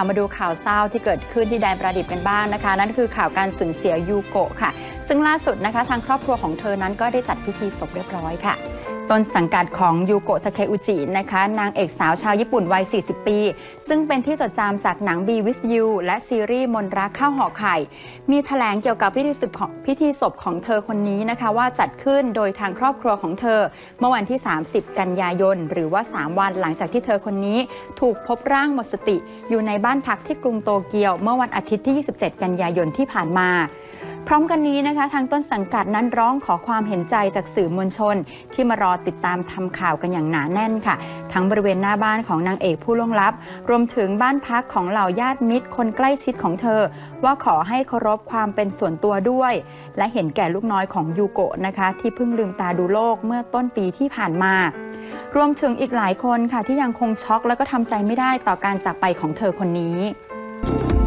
เอามาดูข่าวเศร้าที่เกิดขึ้นที่แดนประดิบกันบ้างนะคะนั่นคือข่าวการสูญเสียยูโกะค่ะซึ่งล่าสุดนะคะทางครอบครัวของเธอนั้นก็ได้จัดพิธีศพเรียบร้อยค่ะต้นสังกัดของยูโกะ ทาเคอุจินะคะนางเอกสาวชาวญี่ปุ่นวัย 40 ปีซึ่งเป็นที่จดจำจากหนัง Be With You และซีรีส์มนรักข้าวห่อไข่มีแถลงเกี่ยวกับพิธีศพของเธอคนนี้นะคะว่าจัดขึ้นโดยทางครอบครัวของเธอเมื่อวันที่ 30 กันยายนหรือว่า 3 วันหลังจากที่เธอคนนี้ถูกพบร่างหมดสติอยู่ในบ้านพักที่กรุงโตเกียวเมื่อวันอาทิตย์ที่ 27 กันยายนที่ผ่านมาพร้อมกันนี้นะคะทางต้นสังกัดนั้นร้องขอความเห็นใจจากสื่อมวลชนที่มารอติดตามทำข่าวกันอย่างหนาแน่นค่ะทั้งบริเวณหน้าบ้านของนางเอกผู้ล่วงลับรวมถึงบ้านพักของเหล่าญาติมิตรคนใกล้ชิดของเธอว่าขอให้เคารพความเป็นส่วนตัวด้วยและเห็นแก่ลูกน้อยของยูโกะนะคะที่เพิ่งลืมตาดูโลกเมื่อต้นปีที่ผ่านมารวมถึงอีกหลายคนค่ะที่ยังคงช็อกและก็ทำใจไม่ได้ต่อการจากไปของเธอคนนี้